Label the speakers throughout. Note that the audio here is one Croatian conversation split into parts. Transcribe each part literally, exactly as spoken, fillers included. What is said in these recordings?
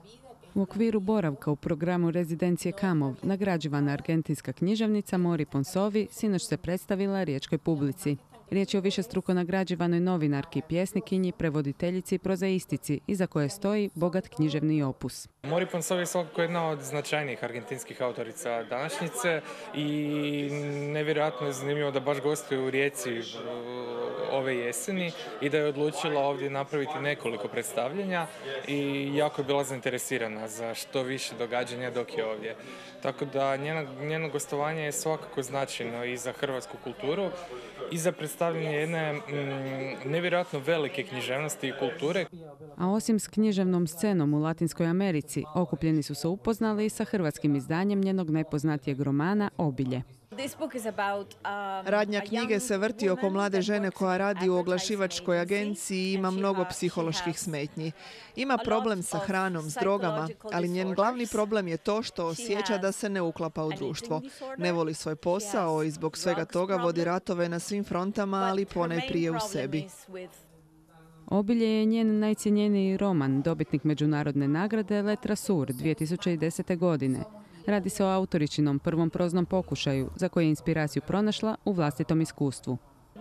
Speaker 1: U okviru boravka u programu rezidencije Kamov nagrađivana argentinska književnica Mori Ponsovi sinoć se predstavila riječkoj publici. Riječ je o višestruko nagrađivanoj novinarki, pjesnikinji, prevoditeljici i prozaistici, iza koje stoji bogat književni opus.
Speaker 2: Mori Ponsovi je svakako jedna od značajnijih argentinskih autorica današnjice i nevjerojatno je zanimljivo da baš gostuje u Rijeci ove jeseni i da je odlučila ovdje napraviti nekoliko predstavljanja i jako je bila zainteresirana za što više događanja dok je ovdje. Tako da njeno, njeno gostovanje je svakako značajno i za hrvatsku kulturu i za predstavljanje jedne mm, nevjerojatno velike književnosti i kulture.
Speaker 1: A osim s književnom scenom u Latinskoj Americi, okupljeni su se upoznali i sa hrvatskim izdanjem njenog najpoznatijeg romana Obilje.
Speaker 3: Radnja knjige se vrti oko mlade žene koja radi u oglašivačkoj agenciji i ima mnogo psiholoških smetnji. Ima problem sa hranom, s drogama, ali njen glavni problem je to što osjeća da se ne uklapa u društvo. Ne voli svoj posao i zbog svega toga vodi ratove na svim frontama, ali ponajprije u sebi.
Speaker 1: Obilje je njen najcjenjeniji roman, dobitnik međunarodne nagrade Letra Sur dvije tisuće desete. godine. Radi se o autoričinom prvom proznom pokušaju, za koje je inspiraciju pronašla u vlastitom iskustvu.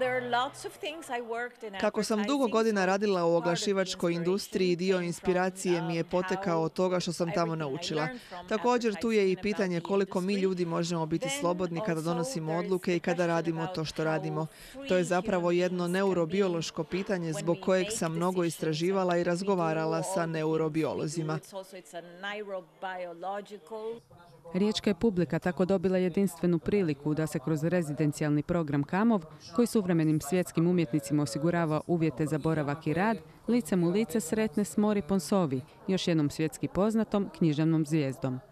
Speaker 3: Kako sam dugo godina radila u oglašivačkoj industriji, dio inspiracije mi je potekao od toga što sam tamo naučila. Također tu je i pitanje koliko mi ljudi možemo biti slobodni kada donosimo odluke i kada radimo to što radimo. To je zapravo jedno neurobiološko pitanje zbog kojeg sam mnogo istraživala i razgovarala sa neurobiolozima.
Speaker 1: Riječka je publika tako dobila jedinstvenu priliku da se kroz rezidencijalni program Kamov, koji suvremenim svjetskim umjetnicima osigurava uvjete za boravak i rad, licem u lice sretne s Mori Ponsovi, još jednom svjetski poznatom književnom zvijezdom.